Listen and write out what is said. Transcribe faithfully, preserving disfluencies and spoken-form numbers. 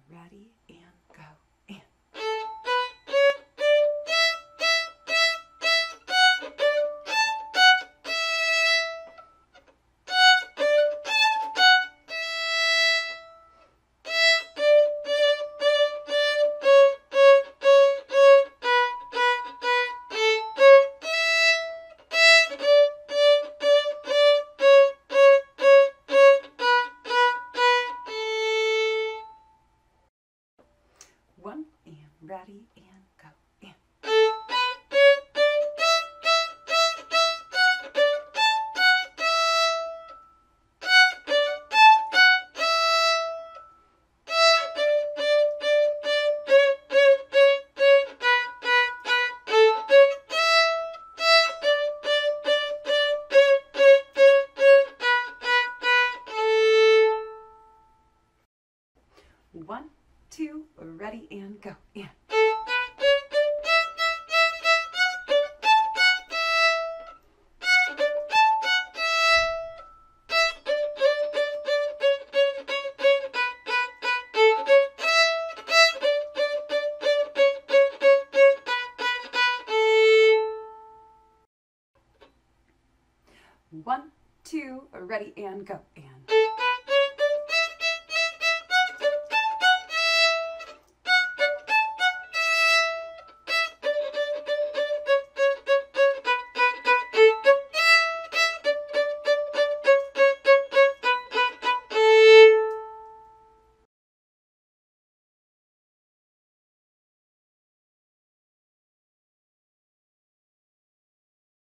ready, and go. And. One, and ready, and go. And. One, two, ready, and go. And. One, two, ready, and go. And.